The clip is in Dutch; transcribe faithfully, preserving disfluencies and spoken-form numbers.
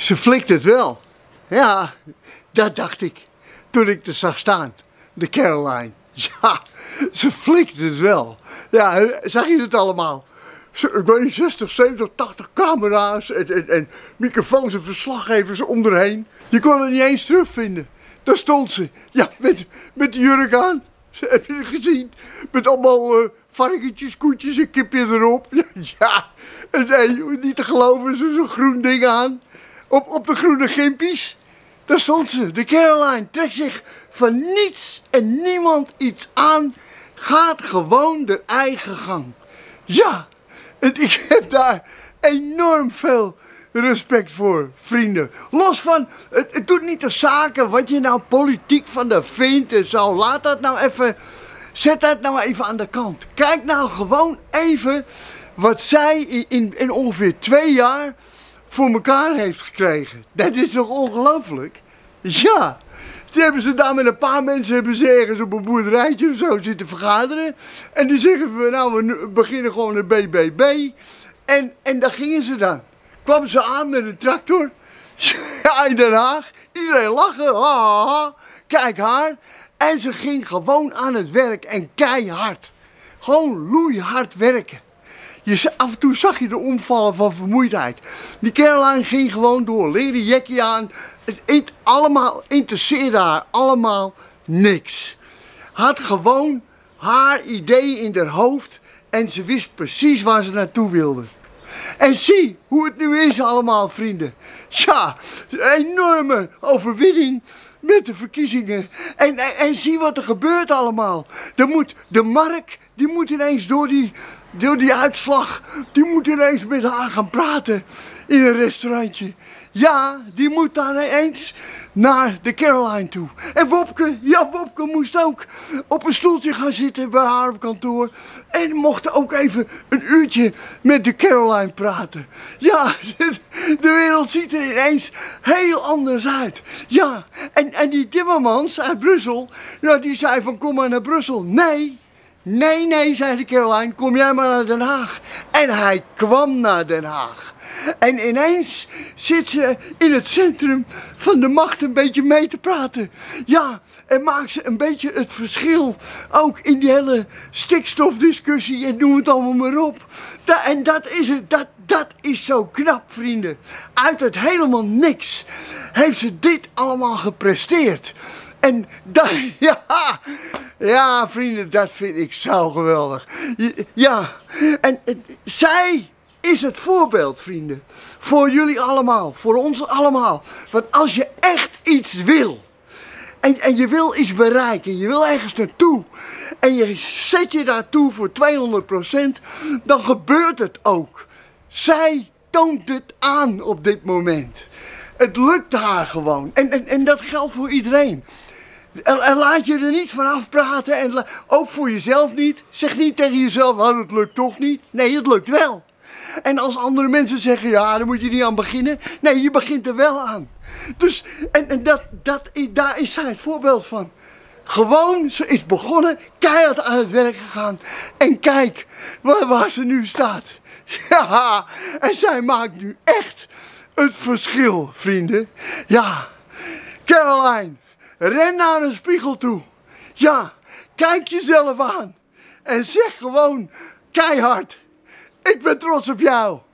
Ze flikt het wel. Ja, dat dacht ik toen ik er zag staan. De Caroline. Ja, ze flikt het wel. Ja, zag je het allemaal? Ik weet niet, zestig, zeventig, tachtig camera's en, en, en microfoons en verslaggevers om erheen. Je kon het niet eens terugvinden. Daar stond ze. Ja, met, met de jurk aan. Heb je het gezien? Met allemaal uh, varkentjes, koetjes en kipje erop. Ja, en nee, niet te geloven, ze zo'n groen ding aan. Op, op de groene gimpies. Daar stond ze. De Caroline trekt zich van niets en niemand iets aan. Gaat gewoon de eigen gang. Ja, en ik heb daar enorm veel respect voor, vrienden. Los van, het, het doet niet de zaken wat je nou politiek van de vindt en zo. Laat dat nou even, zet dat nou even aan de kant. Kijk nou gewoon even wat zij in, in, in ongeveer twee jaar voor elkaar heeft gekregen. Dat is toch ongelooflijk? Ja, die hebben ze daar met een paar mensen hebben ze ergens op een boerderijtje of zo zitten vergaderen. En die zeggen we, nou we beginnen gewoon een B B B. En, en daar gingen ze dan. Kwam ze aan met een tractor. Ja, in Den Haag. Iedereen lachen. Ha, ha, ha. Kijk haar. En ze ging gewoon aan het werk en keihard. Gewoon loeihard werken. Je, af en toe zag je de omvallen van vermoeidheid. Die Caroline ging gewoon door. Leren jekkie aan. Het allemaal interesseerde haar allemaal niks. Had gewoon haar idee in haar hoofd. En ze wist precies waar ze naartoe wilde. En zie hoe het nu is allemaal, vrienden. Ja, enorme overwinning met de verkiezingen. En, en, en zie wat er gebeurt allemaal. Er moet, de Mark, die moet ineens door die, door die uitslag, die moet ineens met haar gaan praten in een restaurantje. Ja, die moet dan ineens naar de Caroline toe. En Wopke, ja Wopke moest ook op een stoeltje gaan zitten bij haar op kantoor. En mocht ook even een uurtje met de Caroline praten. Ja, de wereld ziet er ineens heel anders uit. Ja, en, en die Timmermans uit Brussel, ja, die zei van kom maar naar Brussel. Nee, nee, nee, zei de Caroline, kom jij maar naar Den Haag. En hij kwam naar Den Haag. En ineens zit ze in het centrum van de macht een beetje mee te praten. Ja, en maakt ze een beetje het verschil. Ook in die hele stikstofdiscussie en noem het allemaal maar op. Da en dat is het, dat, dat is zo knap, vrienden. Uit het helemaal niks heeft ze dit allemaal gepresteerd. En dat, ja, ja vrienden, dat vind ik zo geweldig. Ja, en, en zij is het voorbeeld, vrienden. Voor jullie allemaal, voor ons allemaal. Want als je echt iets wil, en, en je wil iets bereiken, je wil ergens naartoe, en je zet je daartoe voor tweehonderd procent, dan gebeurt het ook. Zij toont het aan op dit moment. Het lukt haar gewoon. En, en, en dat geldt voor iedereen. En, en laat je er niet van afpraten, en ook voor jezelf niet. Zeg niet tegen jezelf, nou, het lukt toch niet. Nee, het lukt wel. En als andere mensen zeggen, ja, daar moet je niet aan beginnen. Nee, je begint er wel aan. Dus, en, en dat, dat, daar is zij het voorbeeld van. Gewoon, ze is begonnen, keihard aan het werk gegaan. En kijk waar, waar ze nu staat. Ja, en zij maakt nu echt het verschil, vrienden. Ja, Caroline, ren naar een spiegel toe. Ja, kijk jezelf aan. En zeg gewoon keihard, ik ben trots op jou.